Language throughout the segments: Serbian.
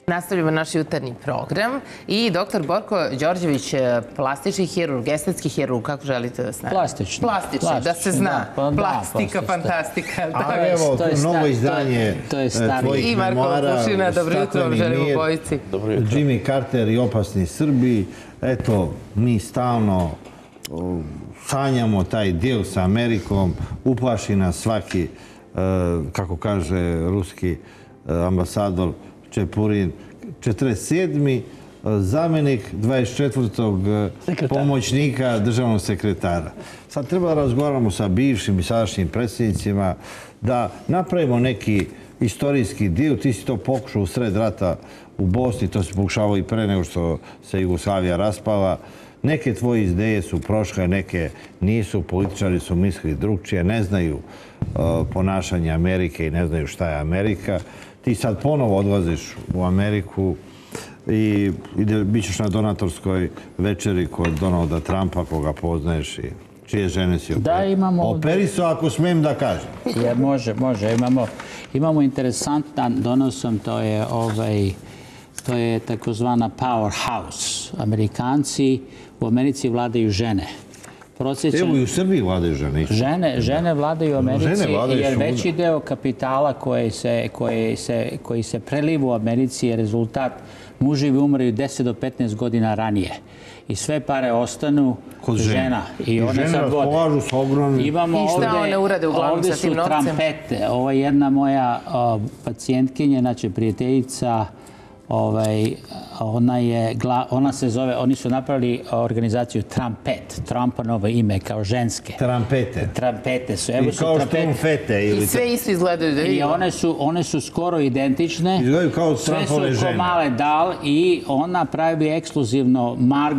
Nastavljamo naš jutarnji program i dr. Borko Đorđević, plastični hirurg, estetski hirurg, kako želite da se nađe? Plastični. Plastični, da se zna. Plastika, fantastika. A evo, novo izdanje tvojih memoara. I Marko Pušina, dobro jutro vam želim u bojici. Jimmy Carter i opasni Srbi. Eto, mi stalno sanjamo taj deal sa Amerikom. Uplaši nas svaki, kako kaže ruski ambasador Čepurin, 47. zamenik 24. pomoćnika državnog sekretara. Sad treba da razgovaramo sa bivšim i sadašnjim predsjednicima da napravimo neki istorijski dio. Ti si to pokušao u sred rata u Bosni, to si pokušavao i pre nego što se Jugoslavija raspala. Neke tvoje ideje su prošle, neke nisu. Političari su mislili drugčije, ne znaju ponašanje Amerike i ne znaju šta je Amerika. Ti sad ponovo odlaziš u Ameriku i bit ćeš na donatorskoj večeri kod Donalda Trumpa, koga poznaješ i čije žene si operiso, ako smijem da kažem. Može. Imamo interesantan donosom, to je takozvana powerhouse. Amerikanci, u Americi vladaju žene. Evo i u Srbiji vladaju žene. Žene vladaju u Americi jer veći deo kapitala koji se preliva u Americi je rezultat muževi umreju 10 do 15 godina ranije. I sve pare ostanu kod žena. I žene raspolažu s ogromnim. I šta one urade uglavnom sa tim novcem? Ovdje su trampete. Ovo je jedna moja pacijentkinja, znači prijateljica. Ona se zove, oni su napravili organizaciju Trampet, Trumpanovo ime kao ženske. Trampete. Trampete su. I kao štrumfete. I sve isto izgledaju da vidimo. I one su skoro identične. Izgledaju kao Trumpove žene. Sve su ko male dal i ona pravi ekskluzivno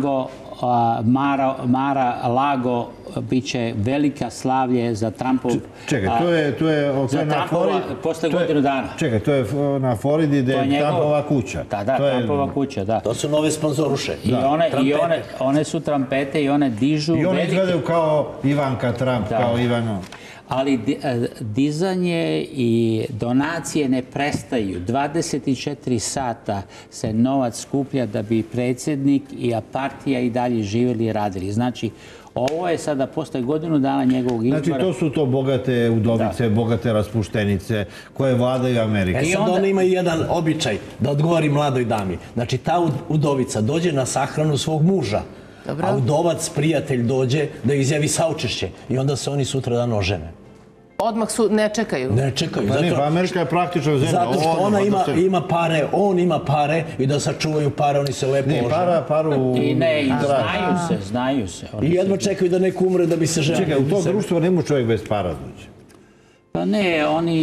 Mara Lago biće velika slavlje za Trumpov... Čekaj, to je na Floridi... Posle godinu dana. Čekaj, to je na Floridi gde je Trumpova kuća. Da, Trumpova kuća, da. To su nove sponzoruše. I one su trampete i one dižu... I one izgledaju kao Ivanka Trump, kao Ivano. Ali dizanje i donacije ne prestaju. 24 sata se novac skuplja da bi predsjednik i partija i dalje živjeli i radili. Znači, ovo je sada posle godinu dana njegovog izbora. Znači, to su to bogate udovice, bogate raspuštenice koje vladaju Amerikom. Sad ona ima jedan običaj da odgovori mladoj dami. Znači, ta udovica dođe na sahranu svog muža, a udovac, prijatelj, dođe da izjavi saučešće i onda se oni sutra dan ožene. Odmah ne čekaju? Ne čekaju. Amerika je praktično zemlja. Zato što ona ima pare, on ima pare i da sačuvaju pare, oni se lepo ožene. Paru... I znaju se. I jedva čekaju da neko umre da bi se žene. Čekaj, u to društvo ne može čovjek bez para doći. Pa ne,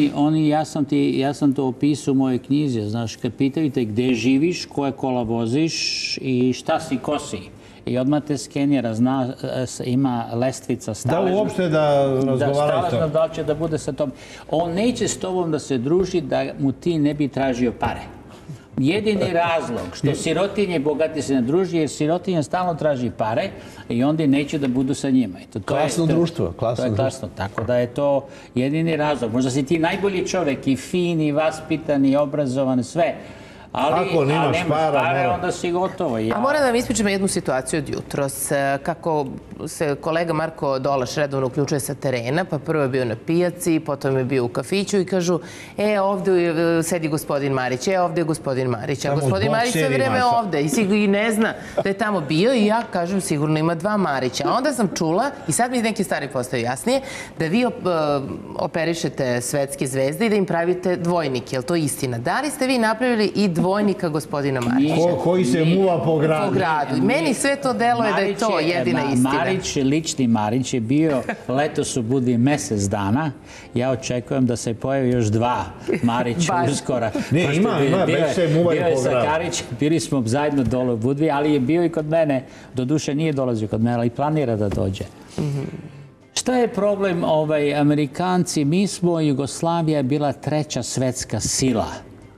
ja sam to opisao u mojoj knjizi. Znaš, kad pitaju te gde živiš, koje kola voziš i šta si, ko si. I odmah te skenjera, ima lestvica staležna. Da uopšte da razgovaraju s tobom. Da li će da bude sa tobom. On neće s tobom da se druži da mu ti ne bi tražio pare. Jedini razlog što sirotinje i bogati se ne druži jer sirotinja stalno traži pare i onda neće da budu sa njima. Klasno društvo. To je klasno. Tako da je to jedini razlog. Možda si ti najbolji čovek i fin i vaspitan i obrazovan, sve. Ako nemaš para, onda si gotovo. A moram da vam ispričam jednu situaciju od jutros. Kako se kolega Marko Dolaš redovno uključuje sa terena, pa prvo je bio na pijaci, potom je bio u kafiću i kažu, ovdje sedi gospodin Marić, ovdje je gospodin Marić. A gospodin Marić sve vreme ovdje i ne zna da je tamo bio i ja kažem sigurno ima dva Marića. A onda sam čula, i sad mi neke stvari postaju jasnije, da vi operišete svetske zvezde i da im pravite dvojnike. Je li to istina? Da li ste vi napravili i dvojnika gospodina Marića? Koji se muva po gradu. Meni sve to deluje da je to jedina istina. Lični Marić je bio letos u Budvi mesec dana. Ja očekujem da se pojavi još dva Marića uskora. Ne, ima, već se muvaju po gradu. Bio je sa Karić, bili smo zajedno dole u Budvi, ali je bio i kod mene. Doduše nije dolazio kod mene, ali planira da dođe. Šta je problem Amerikanci? Mi smo, Jugoslavija je bila treća svetska sila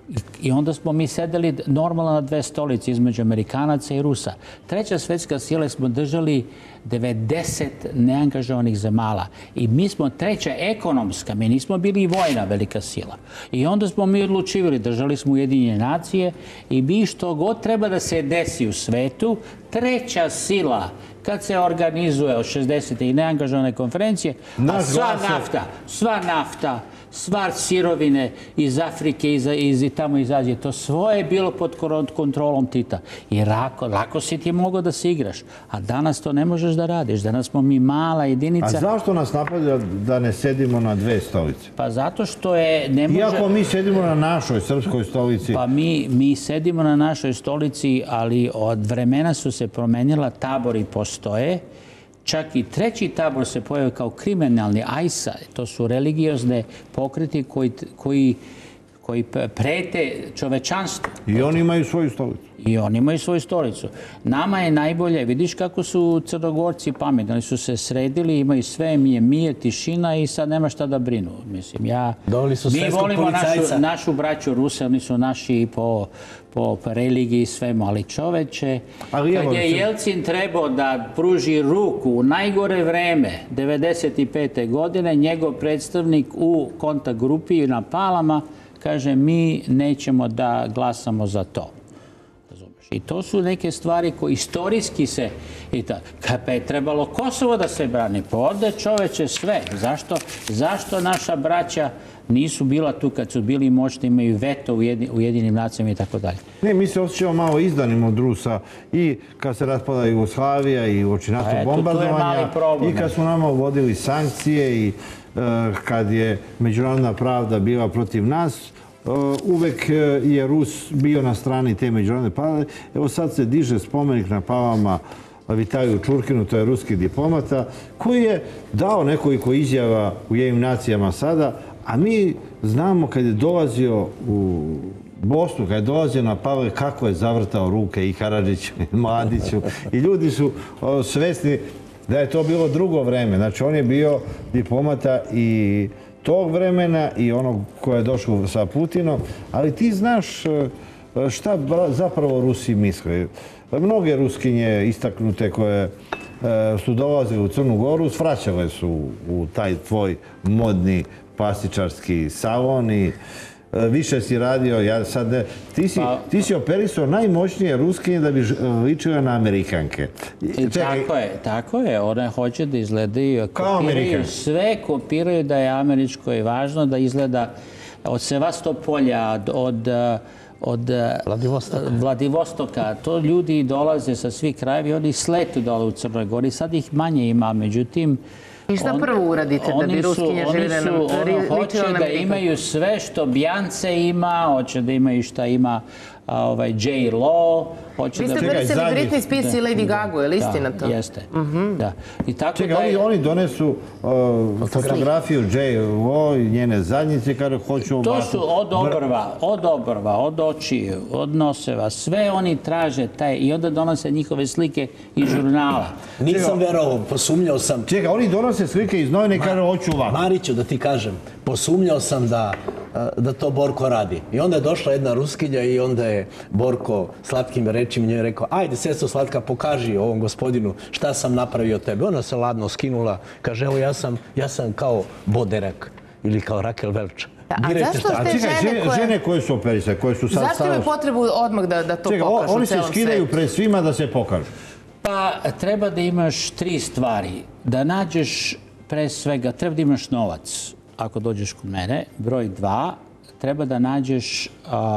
I onda smo mi sedeli normalno na dve stolice između Amerikanaca i Rusa. Treća svetska sila smo držali 90 neangažovanih zemala. I mi smo treća ekonomska, mi nismo bili vojna velika sila. I onda smo mi odlučivali, držali smo Ujedinjene nacije i mi što god treba da se desi u svetu, treća sila kad se organizuje od 60. i neangažovane konferencije, a sva nafta, sva sirovine iz Afrike i tamo iz Azije, to svoje je bilo pod kontrolom Tita. I lako si ti mogao da se igraš. A danas to ne možeš da radiš. Danas smo mi mala jedinica. A zašto nas napada da ne sedimo na dve stolice? Pa zato što je... Iako mi sedimo na našoj srpskoj stolici. Pa mi sedimo na našoj stolici, ali od vremena su se promenila, tabori postoje. Čak i treći tabor se pojavio kao kriminalni AISA. To su religiozne pokreti koji prete čovečanstvu. I oni imaju svoju stolicu. I oni imaju svoju stolicu. Nama je najbolje, vidiš kako su Crnogorci pametni. Oni su se sredili, imaju sve, mi je mir, tišina i sad nema šta da brinu. Mislim, mi volimo našu braću Ruse, oni su naši i po religiji i svemu, ali čoveče, kad je Jelcin trebao da pruži ruku u najgore vreme, 95. godine, njegov predstavnik u kontakt grupi na Palama kaže mi nećemo da glasamo za to. I to su neke stvari koje istorijski se... Pa je trebalo Kosovo da se brani. Pa ovde čoveče sve. Zašto naša braća nisu bila tu kad su bili moćni, imaju veto u Ujedinim nacijama i tako dalje? Ne, mi se osjećamo malo izdanim od Rusa i kad se raspada Jugoslavija i uoči NATO bombardovanja i kad smo nama uvodili sankcije i kad je međunarodna pravda bila protiv nas, uvek je Rus bio na strani te međunarodne pravde. Evo sad se diže spomenik na Palama Vitaliju Čurkinu, to je ruski diplomata, koji je dao nekoliko izjava u Ujedinjenim nacijama sada, a mi znamo kad je dolazio u Bosnu, kad je dolazio na Pavle, kako je zavrtao ruke i Karadžiću i Mladiću. I ljudi su svesni da je to bilo drugo vreme. Znači, on je bio diplomata i tog vremena i onog koje je došlo sa Putinom, ali ti znaš šta zapravo Rusi misle. Mnoge Ruskinje istaknute koje su dolazile u Crnu Goru, svraćale su u taj tvoj modni plastičarski salon i više si radio, ja sad ne... Ti si operisao najmoćnije Ruskinje da bi ličile na Amerikanke. Tako je. One hoće da izgledaju, kopiraju sve, kopiraju da je američko i važno da izgleda od Sevastopolja, od Vladivostoka. To ljudi dolaze sa svih krajevi, oni sletu dole u Crnoj Gori. Sad ih manje ima, međutim... I šta prvo uradite da bi Ruskinje živjele na Amerikanke? Hoće da imaju sve što Bjance ima, hoće da imaju šta ima J-Lo. Vi ste brisali Britney Spears i Lady Gaga, je li istina to? Jeste. Čekaj, oni donesu fotografiju J-Lo i njene zadnjice kada hoću... To su od obrva, od očiju, od noseva, sve oni traže i onda donose njihove slike iz žurnala. Nisam verovao, posumnjao sam. Čekaj, oni donose slike iz novine i kaže hoću ovako. Mariću, da ti kažem, posumnjao sam da to Borko radi. I onda je došla jedna Ruskinja i onda je Borko slatkim rečima njoj rekao, ajde, sestro slatka, pokaži ovom gospodinu šta sam napravio tebe. Ona se ladno skinula, kaže, evo ja sam kao Boderak ili kao Rakel Velča. A zašto ste žene koje su operisane, koje su sad... Zašto imaju potrebu odmah da to pokažu? Oni se skidaju pred svima da se pokažu. Pa treba da imaš 3 stvari. Da nađeš pre svega, treba da imaš novac. Ako dođeš kod mene, broj 2, treba da nađeš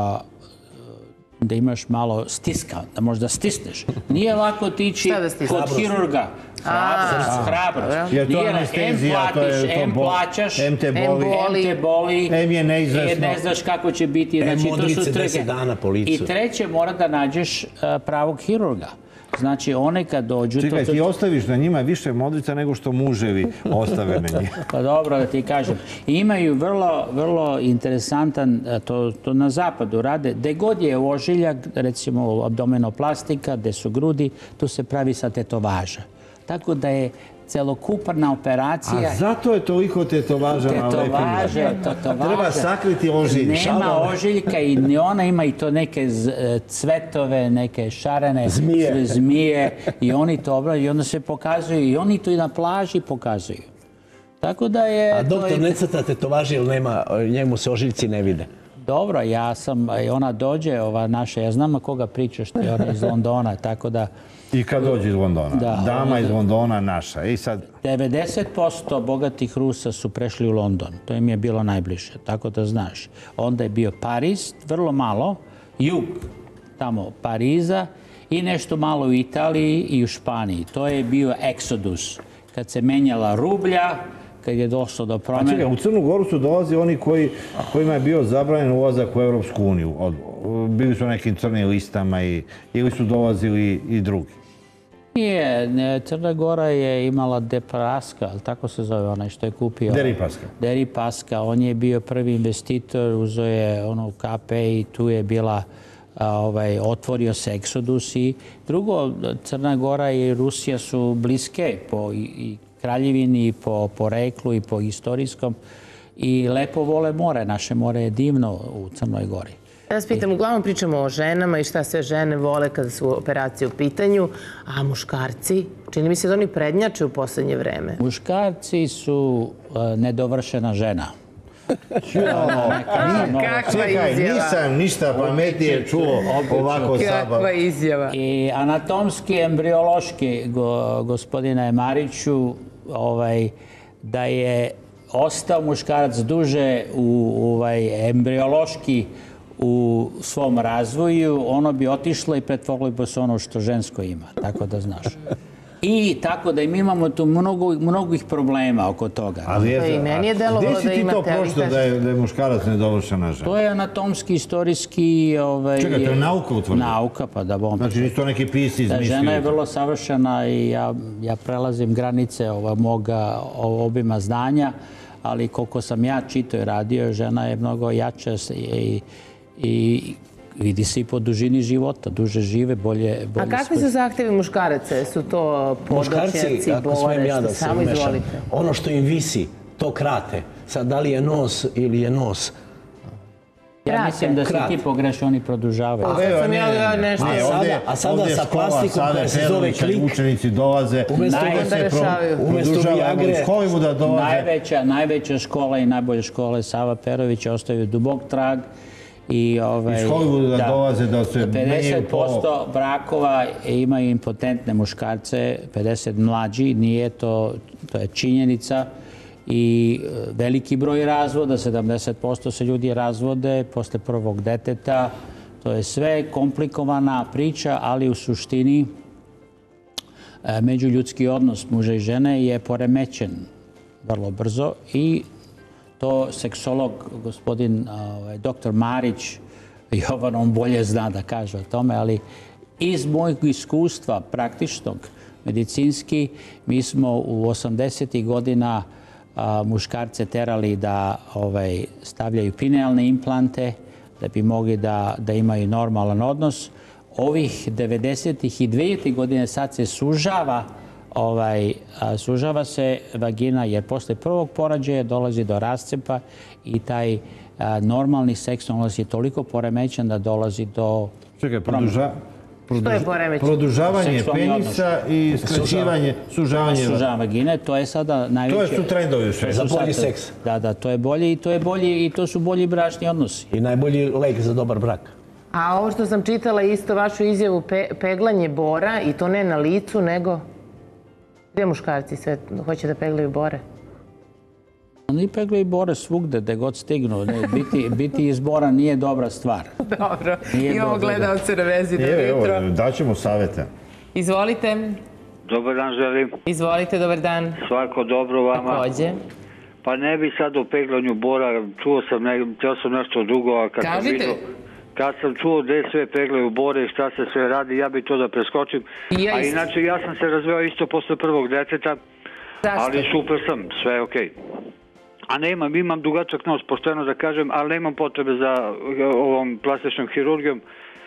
da imaš malo stiska, da možda stisneš. Nije lako otići kod hirurga. Hrabrost. Jer to je anestezija, to je to plaćaš, em te boli, em je neizvesno. Ne znaš kako će biti. Em modrice 10 dana po licu. I treće, mora da nađeš pravog hirurga. Znači, one kad dođu... Čekaj, ti ostaviš na njima više modrica nego što muževi ostave na njih. Pa dobro da ti kažem. Imaju vrlo interesantan, to na zapadu rade, gde god je ožiljak, recimo abdomenoplastika, gde su grudi, tu se pravi sa tetovaža. Tako da je celokupna operacija. A zato je toliko tetovaža na lepim ženama. Treba sakriti ožiljke. Nema ožiljka i ona ima i to neke cvetove, neke šarene zmije i oni to obrađuju i onda se pokazuju i oni to i na plaži pokazuju. Tako da je... A doktor ne crta tetovaže ili nema, njemu se ožiljci ne vide? Dobro, ona dođe, ova naša, ja znam koga pričaš, to je ona iz Londona, tako da... I kad dođe iz Londona? Dama iz Londona naša. 90% bogatih Rusa su prešli u London. To im je bilo najbliže, tako da znaš. Onda je bio Pariz, vrlo malo, jug tamo Pariza i nešto malo u Italiji i u Španiji. To je bio eksodus. Kad se menjala rublja, kad je došlo do promjene... Čekaj, u Crnu Goru su dolazi oni kojima je bio zabranjen ulazak u Evropsku uniju. Bili su na nekim crnim listama ili su dolazili i drugi? Nije, Crna Gora je imala Deripaska, ali tako se zove onaj što je kupio. Deripaska. On je bio prvi investitor, uzeo je ono KP i tu je bila, otvorio se Exodus. I drugo, Crna Gora i Rusija su bliske po i kraljevini, i po poreklu i po istorijskom. I lepo vole more. Naše more je divno u Crnoj Gori. Ja vas pitam, uglavnom pričamo o ženama i šta sve žene vole kada su operacije u pitanju, a muškarci, čini mi se da oni prednjače u poslednje vreme. Muškarci su nedovršena žena. Čekaj, nisam ništa pametnije čuo ovako sabav. Kakva izjava. I anatomski, embriološki, gospodine Mariću, da je ostao muškarac duže embriološki u svom razvoju, ono bi otišlo i pretvorilo bi se ono što žensko ima, tako da znaš. I tako da mi imamo tu mnogih problema oko toga. I meni je delovalo da imate... Gde si ti to prošlo da je muškarac nedovršena žena? To je anatomski, istorijski... Čekaj, to je nauka utvrdila? Nauka, pa da bom... Znači, nisu to neki pisci izmislili? Žena je vrlo savršena i ja prelazim granice moga obima znanja, ali koliko sam ja čitao i radio, žena je mnogo jača i vidi se i po dužini života. Duže žive, bolje... A kakvi su zahtevi muškaraca? Su to podočnjaci, bore, što samo izvolite? Ono što im visi, to krate. Sad, da li je nos ili je nos? Ja mislim da si ti pogrešio, oni produžavaju. A sada sa plastikom koja se zove klik... Učenici dolaze, umesto Viagre... Najveća škola i najbolje škole Sava Perović ostaju dubok trag. Iz Hollywooda dolaze da se menjaju po... 50% brakova imaju impotentne muškarce, 50 mlađi, nije to je činjenica. I veliki broj razvoda, 70% se ljudi razvode posle prvog deteta. To je sve komplikovana priča, ali u suštini međuljudski odnos muža i žene je poremećen vrlo brzo i to seksolog, gospodin dr. Marić, Jovan, on bolje zna da kaže o tome, ali iz mojeg iskustva praktičnog, medicinski, mi smo u 80. godina muškarce terali da stavljaju pinealne implante, da bi mogli da imaju normalan odnos. Ovih 90. i 2000. godine sad se sužava se vagina, jer posle prvog porođaja dolazi do rascepa i taj normalni seksualni odnos je toliko poremećen da dolazi do... Čekaj, što je poremećen? Produžavanje penisa i skraćivanje, sužavanje vagine, to je sada najveće... To su trendovi u svetu. Za bolji seks. Da, to je bolje i to su bolji bračni odnosi. I najbolji lek za dobar brak. A ovo što sam čitala isto vašu izjavu, peglanje bora, i to ne na licu, nego... Gde muškarci sve hoće da peglaju bore? Oni peglaju bore svugde, gde god stignu. Biti iz bora nije dobra stvar. Dobro. Imamo gledalce na vezi. Dobro jutro. Daćemo savete. Izvolite. Dobar dan želim. Izvolite, dobar dan. Svako dobro vama. Takođe. Pa ne bi sad o peglanju bora, čuo sam nešto drugo, a kad sam čuo gde sve peglaju bore i šta se sve radi, ja bi to da preskočim. A inače, ja sam se razveo isto posle prvog deteta, ali super sam, sve je okej. A imam dugačak nos, pošteno da kažem, ali nemam potrebe za ovom plastičnom hirurgijom.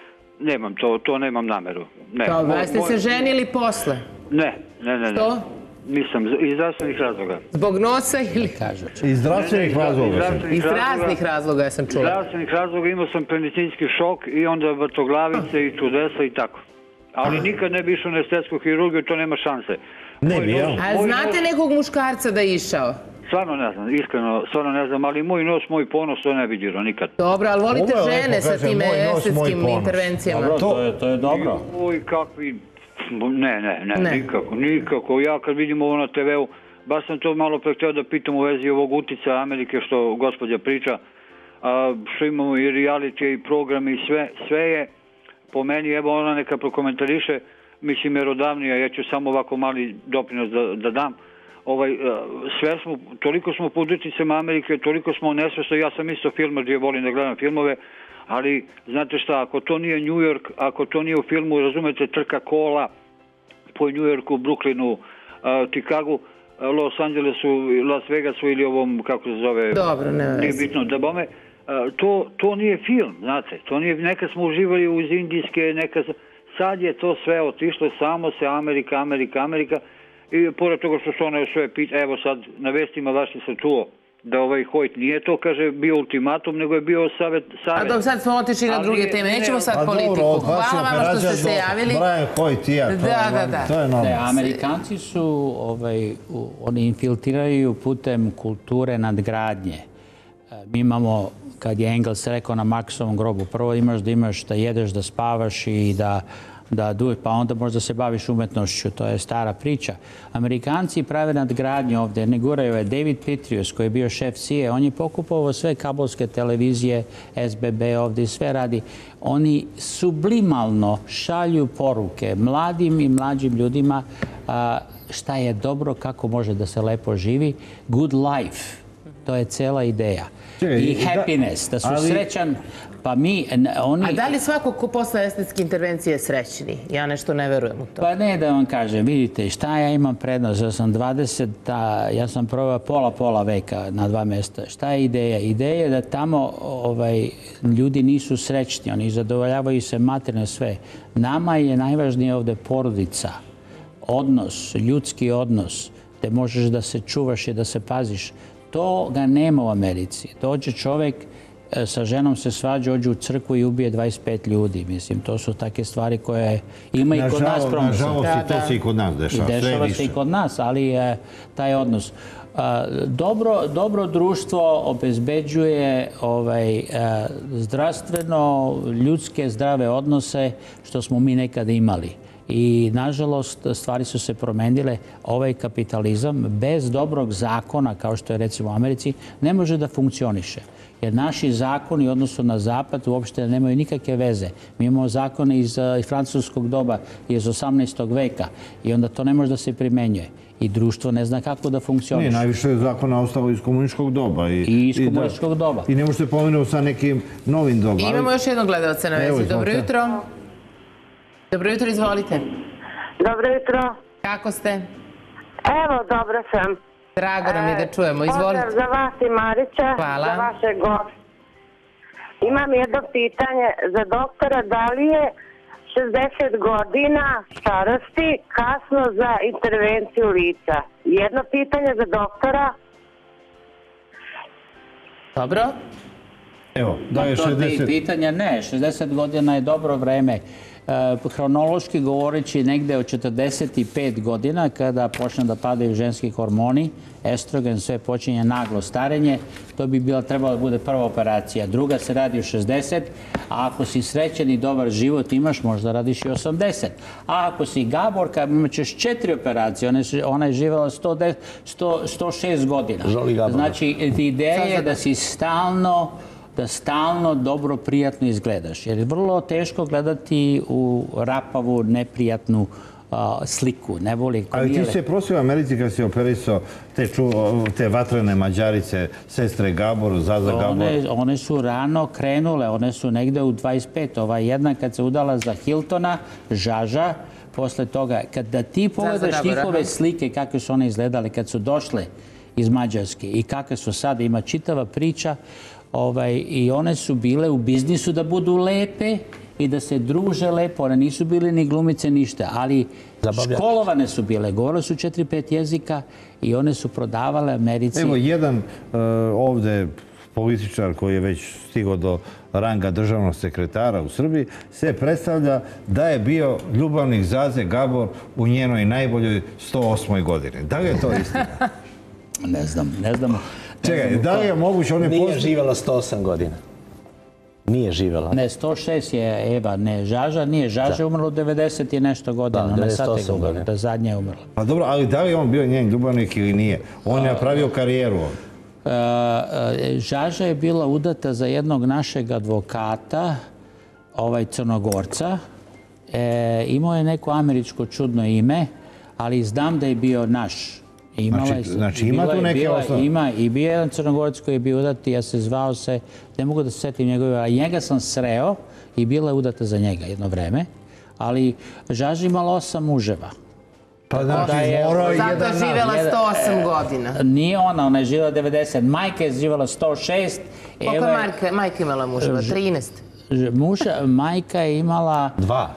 Nemam to nemam nameru. Dobro, ste se ženili posle? Ne. Što? Nisam, iz zdravstvenih razloga. Zbog nosa ili? Iz zdravstvenih razloga? Iz raznih razloga ja sam čula. Iz zdravstvenih razloga imao sam apendicitski šok i onda vrtoglavice i čudesa i tako. Ali nikad ne bi išao na estetsku hirurgiju, to nema šanse. Ne bi, jel? A znate nekog muškarca da je išao? Stvarno ne znam, iskreno, stvarno ne znam, ali moj nos, moj ponos, to ne bi dirao nikad. Dobro, ali volite žene sa tim estetskim intervencijama? Dobro, to je dobro. Oj, kakvi... Ne, nikako. Ja kad vidim ovo na TV-u, baš sam to malo pre hteo da pitam u vezi ovog uticaja Amerike što gospođa priča, što imamo i reality i programe i sve je po meni, evo ona neka prokomentariše, mislim merodavnija, ja ću samo ovako mali doprinos da dam. Toliko smo pod uticajem Amerike, toliko smo nesvesni, ja sam isto filmer gdje volim da gledam filmove, ali znate šta, ako to nije New York, ako to nije u filmu, razumete, trka kola po New Yorku, Brooklynu, Chicagu, Los Angelesu, Las Vegasu ili ovom, kako se zove, dobro, nije bitno, da bome, to nije film, znate, to nije, nekad smo uživali uz indijske, sad je to sve otišlo, samo se Amerika, i pored toga što su one sve evo sad na vestima vašim sam čuo da Hojt nije to, kaže, bio ultimatum, nego je bio savjet. A dobro, sad smo otišli na druge teme, nećemo sad politiku. Hvala vama što ste se javili. Brian Hojt i ja, to je normalno. Amerikanci su, oni infiltriraju putem kulture nadgradnje. Mi imamo, kad je Engels rekao na Marksovom grobu, prvo imaš da jedeš, da spavaš i pa onda možda se baviš umetnošću, to je stara priča. Amerikanci prave nadgradnju ovdje, ne guraju je. David Petraeus, koji je bio šef CIA, on je pokupovao sve kabelske televizije, SBB ovdje, sve radi. Oni sublimalno šalju poruke mladim i mlađim ljudima šta je dobro, kako može da se lepo živi. Good life, to je cela ideja. I happiness, da su srećan. Pa mi, oni... A da li svako ko posle estetske intervencije je srećni? Ja nešto ne verujem u to. Pa ne da vam kažem, vidite, šta ja imam prednost? Ja sam proveo pola veka na 2 mjesta. Šta je ideja? Ideja je da tamo ljudi nisu srećni, oni zadovoljavaju se materijalno sve. Nama je najvažnije ovdje porodica, odnos, ljudski odnos, gdje možeš da se čuvaš i da se paziš. To ga nema u Americi. Dođe čovjek, sa ženom se svađa, ođe u crkvu i ubije 25 ljudi. Mislim, to su take stvari koje ima i kod nas promosa. Nažalost, i to se i kod nas dešava. Dešava se i kod nas, ali je taj odnos. Dobro društvo obezbeđuje zdravstveno, ljudske, zdrave odnose što smo mi nekada imali. I, nažalost, stvari su se promenile. Ovaj kapitalizam bez dobrog zakona, kao što je recimo u Americi, ne može da funkcioniše. Jer naši zakoni u odnosu na Zapad uopšte nemaju nikakve veze. Mi imamo zakone iz francuskog doba, iz 18. veka i onda to ne može da se primenjuje. I društvo ne zna kako da funkcioniše. Najviše je zakona ostalo iz komunističkog doba. I iz komunističkog doba. I ne možete pomenuti sa nekim novim dobama. Imamo još jednog gledalca na vezi. Dobro jutro. Dobro jutro, izvolite. Dobro jutro. Kako ste? Evo, dobro sam. Drago nam je da čujemo. Izvolite. Pozdrav za vas i Marića. Hvala. Za vaše goste. Imam jedno pitanje za doktora. Da li je 60 godina starosti kasno za intervenciju lica? Jedno pitanje za doktora. Dobro. Evo, da je 60... Pitanja ne, 60 godina je dobro vreme. Hronološki govoreći negde od 45 godina kada počne da padaju ženski hormoni, estrogen, sve počinje naglo starenje, to bi trebala da bude prva operacija. Druga se radi u 60, a ako si srećen i dobar život imaš, možda radiš i 80. A ako si Gaborka, imaćeš 4 operacije, ona je živjela 106 godina. Znači, ideja je da si stalno dobro, prijatno izgledaš. Jer je vrlo teško gledati u rapavu, neprijatnu sliku. Ali ti se prosio u Americi kad si operisao te vatrene Mađarice, sestre Gabor, Zaza Gabor? One su rano krenule, one su negde u 25. Ova jedna kad se udala za Hiltona, Žaža, posle toga, kada ti pogledaš njihove slike, kako su one izgledale kad su došle iz Mađarske i kakve su sada, ima čitava priča, i one su bile u biznisu da budu lepe i da se druže lepo. One nisu bile ni glumice, ništa, ali školovane su bile. Govorile su 4-5 jezika i one su prodavale Americi. Evo, jedan ovde političar koji je već stigao do ranga državnog sekretara u Srbiji se predstavlja da je bio ljubavnik Zaze Gabor u njenoj najboljoj 108. godini. Da li je to istina? Ne znam. Čekaj, da li je moguće... Nije živjela 108 godina. Nije živjela. Ne, 106 je Eva, ne Žaža. Nije, Žaža je umrla u 90 i nešto godina. Da, 98 godina. Da zadnja je umrla. Pa dobro, ali da li je on bio njen ljubavnik ili nije? On je napravio karijeru ovdje. Žaža je bila udata za jednog našeg advokata, Crnogorca. Imao je neko američko čudno ime, ali znam da je bio naš. Znači ima tu neke osnove? Ima i bio jedan Crnogorac koji je bio udat i ja se zvao se, ne mogu da se setim njegove, ali njega sam sreo i bila je udata za njega jedno vreme, ali Žaža imala 8 muževa. Pa znači, morao je jedan... Zato je živjela 108 godina. Nije ona je živjela 90. Majka je živjela 106. Koliko je majka imala muževa? 13? Majka je imala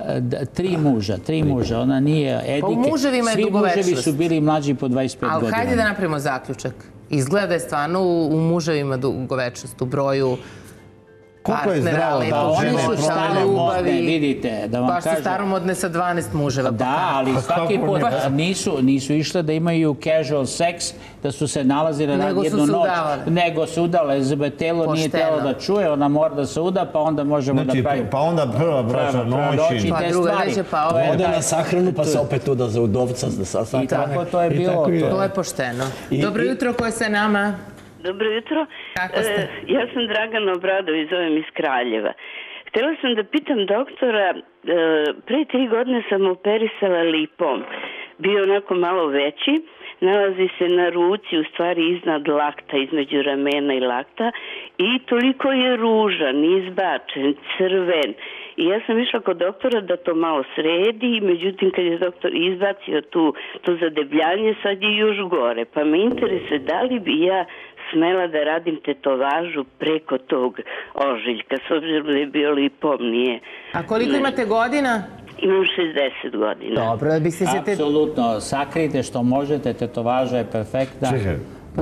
3 muža. Ona nije Edike. Pa u muževima je dugovečnost. Svi muževi su bili mlađi po 25 godina. Ali hajde da napravimo zaključak. Izgleda da je stvarno u muževima dugovečnost, u broju partnera, lepog života, ljubavi. Vidite, da vam kažem. Baš su staromodne sa 12 muževa. Da, ali svaki put nisu išle da imaju casual sex, da su se nalazile na jednu noć. Nego su udale. Telo nije telo da čuje, ona mora da se uda, pa onda možemo da pravimo. Pa onda prva braća noći. Pa druga veće, pa ove... Ode na sahranu, pa se opet uda za udovca. I tako to je bilo. To je pošteno. Dobro jutro, ko je sa nama? Dobro jutro. Kako ste? Ja sam Dragana Obradović, zovem iz Kraljeva. Htjela sam da pitam doktora, pre 3 godine sam operisala lipom. Bio onako malo veći, nalazi se na ruci, u stvari iznad lakta, između ramena i lakta i toliko je ružan, izbačen, crven. I ja sam išla kod doktora da to malo sredi, međutim kad je doktor izbacio to zadebljanje, sad je još gore. Pa me interesuje da li bi ja smela da radim tetovažu preko tog ožiljka, s obzirom da je bio lipom, nije. A koliko imate godina? Imam 60 godina. Dobro, da biste se... Apsolutno, sakrijte što možete, tetovaža je perfektna. Čekaj, u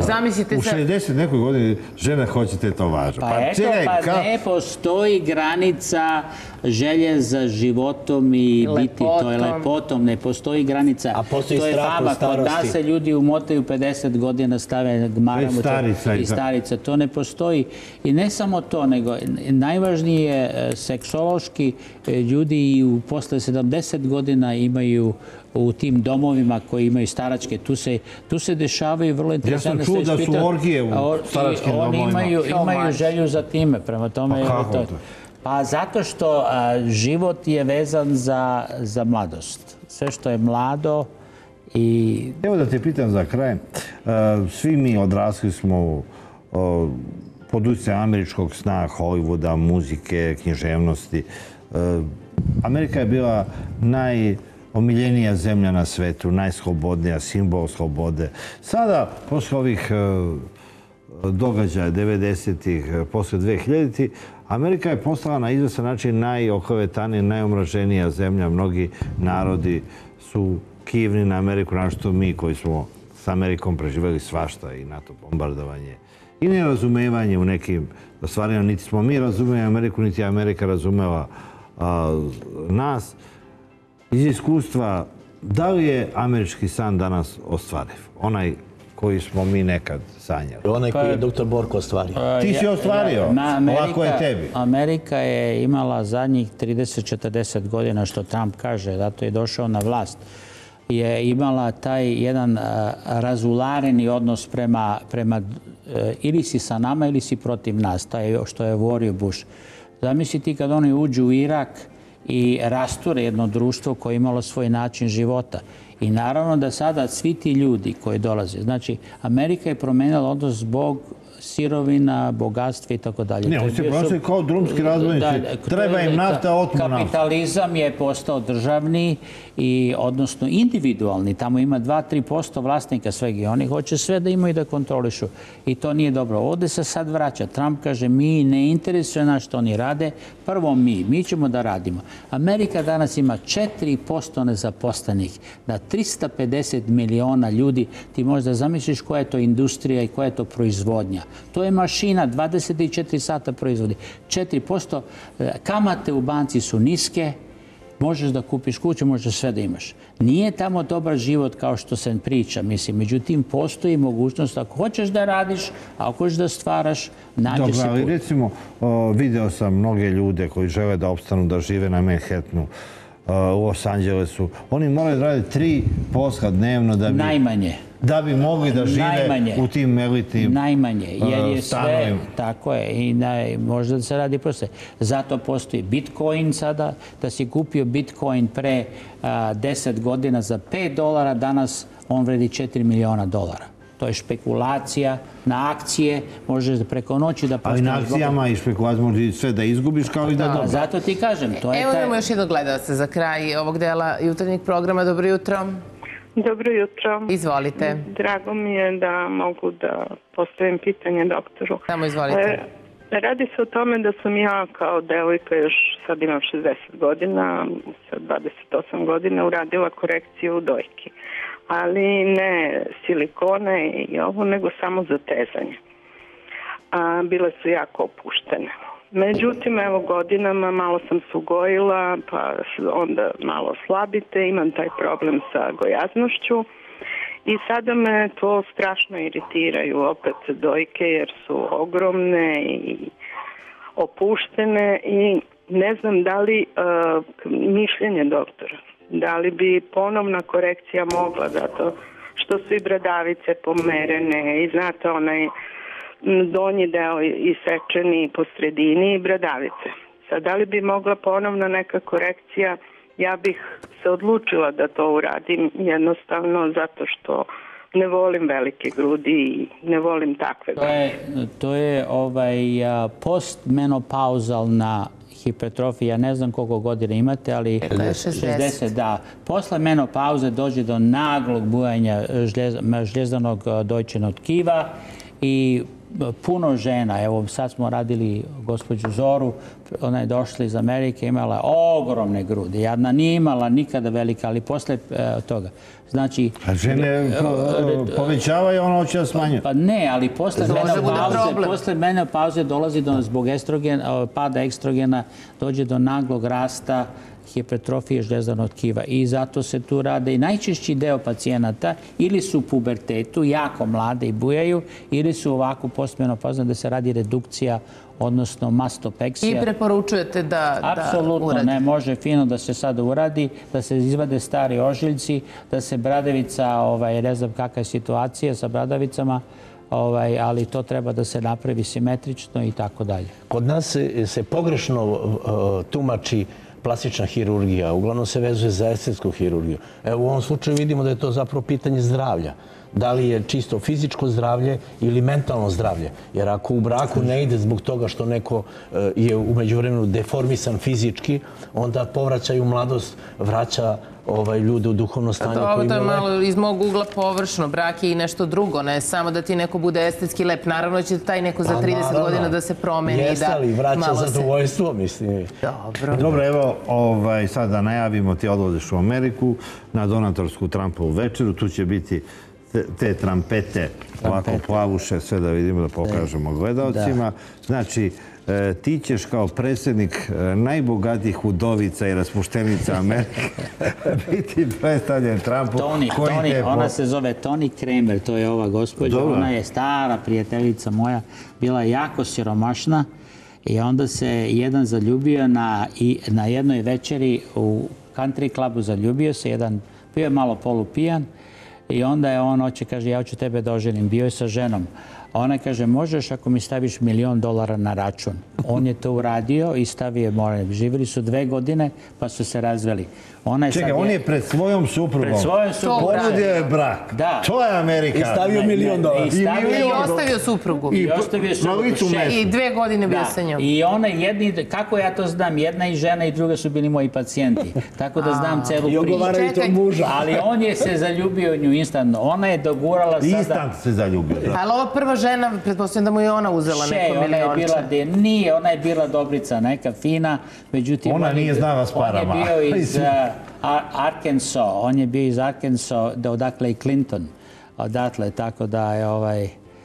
60 nekoj godini žena hoće tetovažu. Pa eto, ne postoji granica želje za životom i biti, to je lepotom, ne postoji granica. A postoji strah od starosti. Kod nas se ljudi umotaju 50 godina, stave gmaramu i starica. To ne postoji. I ne samo to, nego najvažnije seksološki ljudi i posle 70 godina imaju u tim domovima koji imaju staračke. Tu se dešavaju vrlo interesantne stvari. Ja sam čuo da su orgije u staračkim domovima. Oni imaju želju za time. Prema tome... Pa kako to? Pa zato što život je vezan za mladost. Sve što je mlado i... Evo da te pitam za kraj. Svi mi odrasli smo pod utjecajem američkog sna, Hollywooda, muzike, književnosti. Amerika je bila najomiljenija zemlja na svetu, najslobodnija, simbol slobode. Sada, posle ovih događaja 90-ih, posle 2000-ih, Amerika je postala na izvestan način najoklevetanija, najomraženija zemlja. Mnogi narodi su kivni na Ameriku, našto mi koji smo s Amerikom preživjeli svašta i NATO bombardovanje. I nerazumevanje u nekim stvarima. Niti smo mi razumeli Ameriku, niti Amerika razumela nas. Iz iskustva, da li je američki san danas ostvariv? Onaj koji smo mi nekad sanjali. Onaj koji je dr. Borko ostvario. Ti si ostvario, ovako je tebi. Amerika je imala zadnjih 30-40 godina, što Trump kaže, zato je došao na vlast, je imala taj jedan razulareni odnos prema ili si sa nama ili si protiv nas, taj što je govorio Bush. Zamisliti kad oni uđu u Irak i rasture jedno društvo koje je imalo svoj način života. I naravno da sada svi ti ljudi koji dolaze, znači Amerika je promenila odnos zbog sirovina, bogatstva i tako dalje. Ne, oni se ponašaju kao drumski razbojnici. Treba im nafta, otmu nafta. Kapitalizam je postao državni i odnosno individualni. Tamo ima 2-3% vlasnika svega i oni hoće sve da imaju da kontrolišu. I to nije dobro. Ovdje se sad vraća. Trump kaže mi ne interesuje nas što oni rade. Prvo mi ćemo da radimo. Amerika danas ima 4% nezaposlenih na 350 miliona ljudi. Ti možda zamisliš koja je to industrija i koja je to proizvodnja. To je mašina, 24 sata proizvodi. 4% kamate u banci su niske, možeš da kupiš kuću, možeš sve da imaš. Nije tamo dobar život kao što se priča, mislim. Međutim, postoji mogućnost, ako hoćeš da radiš, a ako hoćeš da stvaraš, nađeš se put. Dobro, ali recimo, video sam mnoge ljude koji žele da opstanu, da žive na Manhattanu, u Los Angelesu. Oni moraju da rade 3 posla dnevno da bi... Najmanje. Da bi mogli da žive u tim elitnim stanovima. Najmanje, jer je sve, tako je, i možda da se radi proste. Zato postoji Bitcoin sada, da si kupio Bitcoin pre 10 godina za $5, danas on vredi $4 miliona. To je špekulacija na akcije, možeš preko noći da postaneš... Ali na akcijama i špekulacija možeš sve da izgubiš kao i da dobro. Zato ti kažem, to je... Evo imamo još jednog gledalca za kraj ovog dela jutarnjeg programa. Dobro jutro. Dobro jutro. Izvolite. Drago mi je da mogu da postavim pitanje doktoru. Samo izvolite. Radi se o tome da sam ja kao devojka, još sad imam 60 godina, sa 28 godina uradila korekciju u dojki. Ali ne silikone i ovo, nego samo zatezanje. Bile su jako opuštene. Međutim, evo godinama malo sam se ugojila, pa onda malo slabite, imam taj problem sa gojaznošću i sada me to strašno iritiraju opet dojke jer su ogromne i opuštene i ne znam da li mišljenje doktora, da li bi ponovna korekcija mogla, zato što su i bradavice pomerene i znate onaj donji deo isečeni po sredini i bradavice. Sad, da li bi mogla ponovna neka korekcija? Ja bih se odlučila da to uradim jednostavno zato što ne volim velike grudi i ne volim takve. To je postmenopauzalna hipertrofija. Ne znam koliko godina imate, ali 60, da. Posle menopauze dođe do naglog bujanja žljezanog dojčanog tkiva i puno žena, evo sad smo radili gospođu Zoru, ona je došla iz Amerike, imala ogromne grudi. Jadna nije imala nikada velika, ali posle toga. Znači... A žene povećavaju, ona hoće da smanjuje. Pa ne, ali posle menopauze dolazi do zbog pada ekstrogena, dođe do naglog rasta hipertrofije žljezanog tkiva i zato se tu rade i najčešći deo pacijenata ili su u pubertetu, jako mlade i bujaju, ili su ovako postmenopauzne da se radi redukcija, odnosno mastopeksija. I preporučujete da uradi? Apsolutno, ne, može fino da se sada uradi, da se izvade stari ožiljci, da se bradavica, ne znam kakva je situacija sa bradavicama, ali to treba da se napravi simetrično i tako dalje. Kod nas se pogrešno tumači plastična hirurgija, uglavnom se vezuje za estetsku hirurgiju. Evo u ovom slučaju vidimo da je to zapravo pitanje zdravlja. Da li je čisto fizičko zdravlje ili mentalno zdravlje. Jer ako u braku ne ide zbog toga što neko je u međuvremenu deformisan fizički, onda povraćaju mladost, vraća ljude u duhovno stanje. Ovo to je malo iz mog ugla površno. Brak je i nešto drugo, ne samo da ti neko bude estetski lep. Naravno će taj neko za 30 godina da se promeni. Jeste, ali vraća zadovoljstvo, mislim. Dobro, evo, sad da najavimo, ti odlaziš u Ameriku na donatorsku Trumpovu večeru. Tu će biti te trampete, ovako plavuše, sve da vidimo, da pokažemo gledalcima. Znači, ti ćeš kao predsjednik najbogatijih udovica i raspuštenica Amerike biti predstavljen Trumpu. Ona se zove Toni Kramer, to je ova gospođa. Ona je stara prijateljica moja, bila jako siromašna i onda se jedan zaljubio na jednoj večeri u country clubu, zaljubio se, bio je malo polupijan. I onda je on kaže, ja ću tebe da oženim. Bio je sa ženom. Ona kaže, možeš ako mi staviš $1.000.000 na račun. On je to uradio i stavio, živjeli su 2 godine pa su se razveli. Čekaj, on je pred svojom suprugom. Pred svojom suprugom. Ponudio je brak. Da. To je Amerika. I stavio $1.000.000. I ostavio suprugu. I ostavio suprugu. I 2 godine bio sa njom. I ona jedni, kako ja to znam, jedna i žena i druga su bili moji pacijenti. Tako da znam celu priču. I ogovaraju tog muža. Ali on je se zaljubio u nju instantno. Ona je dogurala sada... Instant se zaljubio. Ali ova prva žena, pretpostavljam da mu je ona uzela neko milionče. Nije, ona je bila dobrica, neka fina. Međutim, ona nije znala s parama. On je bio iz Arkansas. On je bio iz Arkansas, odakle i Clinton. Odatle, tako da je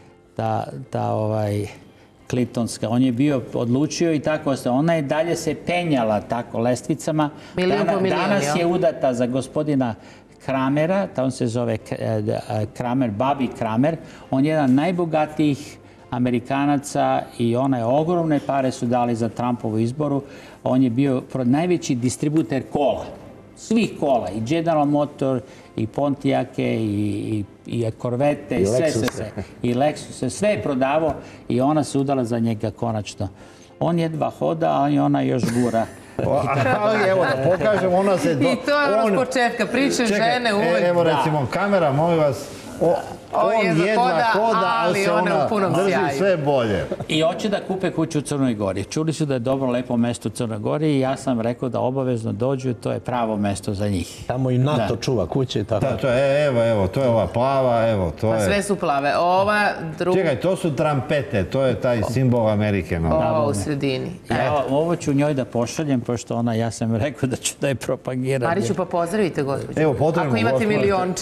Clintonska. On je bio odlučio i tako ostao. Ona je dalje se penjala tako lestvicama. Danas je udata za gospodina Kramera, on se zove Kramer, Bobby Kramer. On je jedan najbogatijih Amerikanaca i ona je ogromne pare su dali za Trumpovu izboru. On je bio najveći distributer kola. Svih kola. I General Motor, i Pontiake, i Corvette, i sve. I Lexuse. Sve je prodavao i ona se udala za njega konačno. On jedva hoda, a ona još gura. Ali evo da pokažem, ona se... I to je ono s početka, priče žene uvek. Evo recimo, kamera, molim vas, on jedva hoda, ali se ona drži sve bolje. I hoće da kupe kuću u Crnoj Gori. Čuli su da je dobro, lepo mesto u Crnoj Gori i ja sam rekao da obavezno dođu, to je pravo mesto za njih. Tamo i NATO čuva kuće i tako. Evo, to je ova plava, evo, to je... Sve su plave. Ova druga... Čekaj, to su trampete, to je taj simbol Amerike. Ovo u sredini. Ovo ću njoj da pošaljem, pošto ona, ja sam rekao da ću da je propagiram. Mariću, pa pozdravite, gospođo. Evo, potrebno. Ako imate milionče.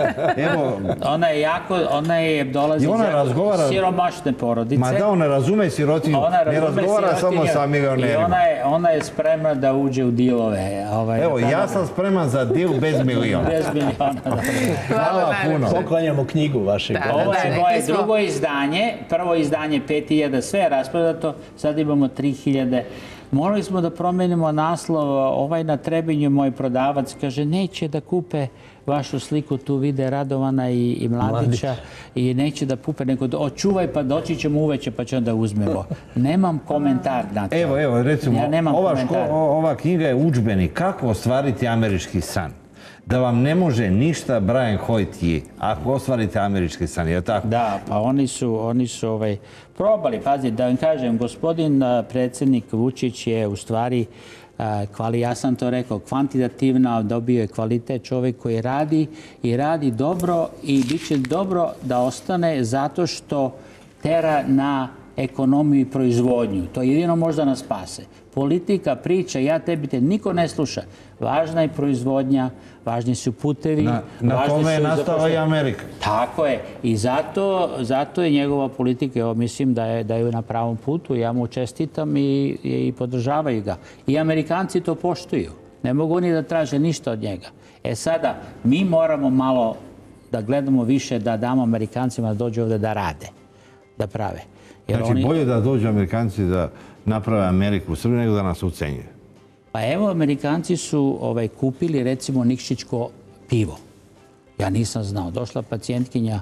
Ona je jako, ona je dolazi iz siromašne porodice. Ma da, ona razume sirotinju, ne razgovara samo sa milionerima. I ona je spremna da uđe u dilove. Evo, ja sam spreman za dil bez miliona. Bez miliona, da. Hvala puno. Poklanjamo knjigu vašeg. Ovo je moje drugo izdanje, prvo izdanje 5.000, sve je rasprodato, sad imamo 3.000. Morali smo da promenimo naslov, ovaj na Trebinju, moj prodavac, kaže, neće da kupe vašu sliku, tu vide Radovana i Mladića i neće da kupe, nego očuvaj pa doći ćemo uveče pa ćemo da uzmemo. Nemam komentar na to. Evo, recimo, ova knjiga je udžbenik kako ostvariti američki san. Da vam ne može ništa Brian Hoyt ako ostvarite američki san, je li tako? Da, pa oni su probali, pazi, da vam kažem, gospodin predsjednik Vučić je u stvari, ja sam to rekao, kvantitativno dobio je kvalitet, čovjek koji radi i radi dobro i bit će dobro da ostane zato što tera na ekonomiju i proizvodnju. To jedino možda nas spase. Politika, priča, ja tebi te niko ne sluša. Važna je proizvodnja, važni su putevi. Na tome je nastala i Amerika. Tako je. I zato je njegova politika, evo mislim da je na pravom putu. Ja mu čestitam i podržavaju ga. I Amerikanci to poštuju. Ne mogu oni da traže ništa od njega. Sada, mi moramo malo da gledamo više, da damo Amerikancima da dođu ovdje da rade, da prave. Znači, bolje da dođu Amerikanci da naprave Ameriku u Srbiji nego da nas ucenjuju. Pa evo, Amerikanci su kupili recimo Nikšićko pivo. Ja nisam znao. Došla pacijentkinja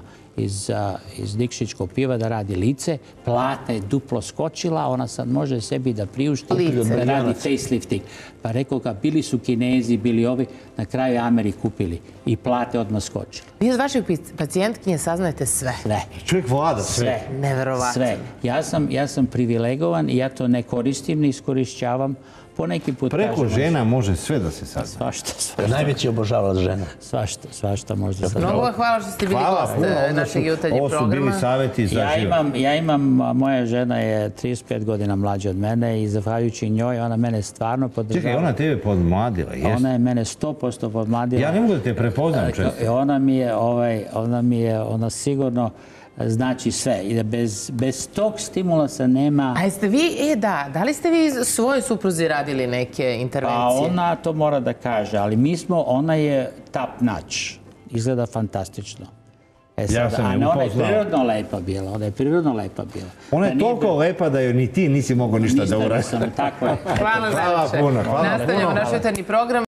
iz Nikšićkog piva da radi lice. Plata je duplo skočila. Ona sad može sebi da priušti da radi facelifting. Pa rekao ga, bili su Kinezi, bili ovi. Na kraju Ameri kupili. I plate odmah skočile. Vi od vašeg pacijentkinje saznajete sve? Sve. Čovjek vlada sve. Neverovatno. Sve. Ja sam privilegovan i ja to ne koristim, ne iskorišćavam. Preko žena može sve da se sazna. Svašta. Najveći obožavac žena. Svašta može da se Mnogo vam hvala što ste bili gost našeg jutarnjeg programa. Ovo su bili savjeti za život. Moja žena je 35 godina mlađa od mene i zahvaljujući njoj, ona mene stvarno podržava. Čekaj, ona tebe podmladila, jeste? Ona je mene 100% podmladila. Ja ne mogu da te prepoznam često. Ona sigurno znači sve. I da bez tog stimulasa nema... A jeste vi, da li ste vi svojoj supruzi radili neke intervencije? Pa ona to mora da kaže, ali ona je top notch. Izgleda fantastično. Ja sam je upoznao. Ona je prirodno lepa bila. Ona je toliko lepa da joj ni ti nisi mogao ništa da uradiš. Tako je. Hvala za večer. Nastavljamo naš jutarnji program.